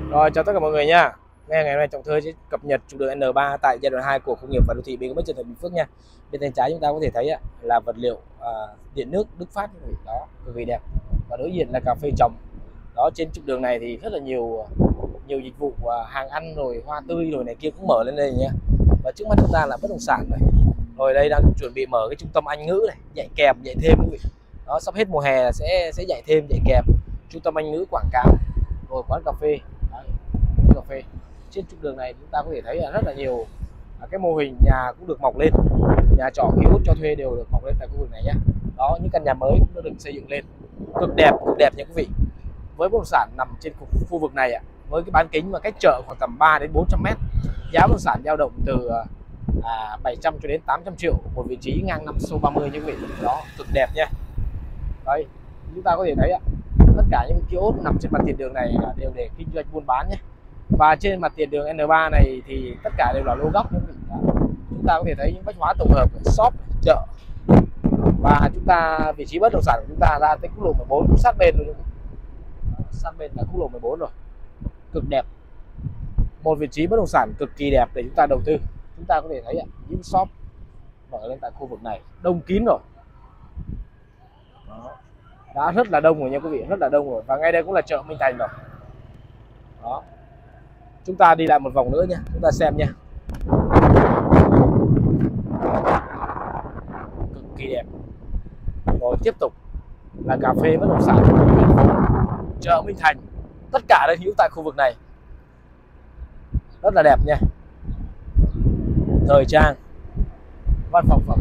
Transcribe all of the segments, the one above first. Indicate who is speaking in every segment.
Speaker 1: Rồi, chào tất cả mọi người nha. Ngày hôm nay Trọng Thơ sẽ cập nhật trục đường N3 tại giai đoạn 2 của công nghiệp và đô thị BKMX Trần Thành Bình Phước nha. Bên tay trái chúng ta có thể thấy là vật liệu điện nước Đức Phát đó, cực kỳ đẹp. Và đối diện là cà phê trồng. Đó, trên trục đường này thì rất là nhiều dịch vụ hàng ăn rồi hoa tươi rồi này kia cũng mở lên đây nha. Và trước mắt chúng ta là bất động sản này. Rồi đây đang chuẩn bị mở cái trung tâm Anh ngữ này, dạy kèm, dạy thêm quý vị. Đó, sắp hết mùa hè là sẽ dạy thêm, dạy kèm. Trung tâm Anh ngữ quảng cáo, rồi quán cà phê. Đấy, cà phê trên trục đường này chúng ta có thể thấy là rất là nhiều cái mô hình nhà cũng được mọc lên, nhà trọ ký ốt cho thuê đều được mọc lên tại khu vực này nhé. Đó, những căn nhà mới cũng đã được xây dựng lên cực đẹp nha quý vị. Với bất động sản nằm trên khu vực này với cái bán kính và cách chợ khoảng tầm 3 đến 400 m, giá bất động sản dao động từ 700 cho đến 800 triệu một vị trí ngang 5 số 30 như quý vị. Đó, cực đẹp nha. Đây, chúng ta có thể thấy tất cả những kiosk nằm trên mặt tiền đường này là đều để kinh doanh buôn bán nhé. Và trên mặt tiền đường N3 này thì tất cả đều là lô góc nhé. Chúng ta có thể thấy những bách hóa tổng hợp, shop, chợ. Và chúng ta vị trí bất động sản của chúng ta ra tới quốc lộ 14 sát bên luôn. Sát bên là quốc lộ 14 rồi. Cực đẹp. Một vị trí bất động sản cực kỳ đẹp để chúng ta đầu tư. Chúng ta có thể thấy những shop mở lên tại khu vực này đông kín rồi. Đó, đã rất là đông rồi nha quý vị, rất là đông rồi. Và ngay đây cũng là chợ Minh Thành rồi. Đó, chúng ta đi lại một vòng nữa nha, chúng ta xem nha. Cực kỳ đẹp. Rồi tiếp tục là cà phê bất động sản, chợ Minh Thành, tất cả đều hữu tại khu vực này, rất là đẹp nha. Thời trang, văn phòng phẩm,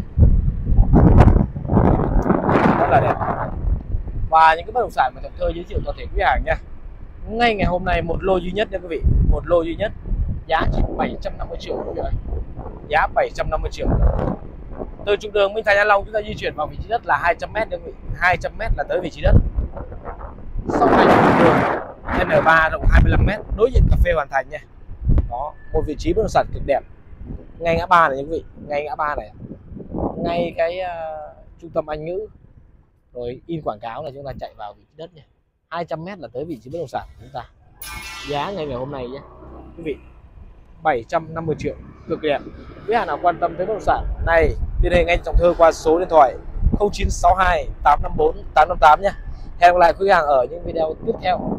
Speaker 1: rất là đẹp. Và những cái bất động sản mà Trọng Thơ giới thiệu toàn thể quý hàng nha. Ngay ngày hôm nay một lô duy nhất nha quý vị, một lô duy nhất, giá chỉ 750 triệu quý vị ơi. Giá 750 triệu. Từ trục đường Minh Thành An Long chúng ta di chuyển vào vị trí đất là 200 m nha quý vị, 200 m là tới vị trí đất. Sau này trục đường N3 rộng 25 m, đối diện cà phê Hoàn Thành nha. Đó, một vị trí bất động sản cực đẹp. Ngay ngã ba này nha quý vị, ngay ngã ba này. Ngay cái trung tâm Anh ngữ. Rồi in quảng cáo là chúng ta chạy vào vị trí đất nha. 200 m là tới vị trí bất động sản của chúng ta. Giá ngay ngày hôm nay nhé quý vị, 750 triệu, cực đẹp. Quý hàng nào quan tâm tới bất động sản này liên hệ ngay Trọng Thơ qua số điện thoại 0962 854 858 nhé. Hẹn gặp lại quý hàng ở những video tiếp theo.